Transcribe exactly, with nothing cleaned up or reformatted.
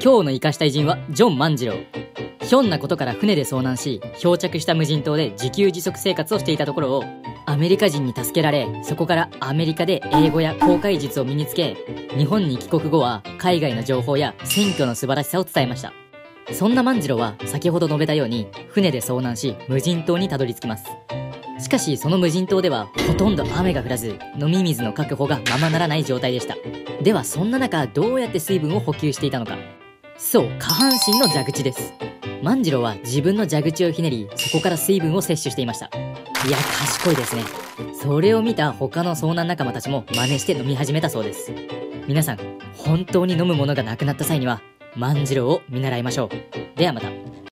今日の生かした偉人はジョン万次郎。ひょんなことから船で遭難し、漂着した無人島で自給自足生活をしていたところをアメリカ人に助けられ、そこからアメリカで英語や航海術を身につけ、日本に帰国後は海外の情報や選挙の素晴らしさを伝えました。そんな万次郎は先ほど述べたように船で遭難し、無人島にたどり着きます。しかしその無人島ではほとんど雨が降らず、飲み水の確保がままならない状態でした。ではそんな中、どうやって水分を補給していたのか。そう、下半身の蛇口です。万次郎は自分の蛇口をひねり、そこから水分を摂取していました。いや、賢いですね。それを見た他の遭難仲間たちも真似して飲み始めたそうです。皆さん、本当に飲むものがなくなった際には万次郎を見習いましょう。ではまた。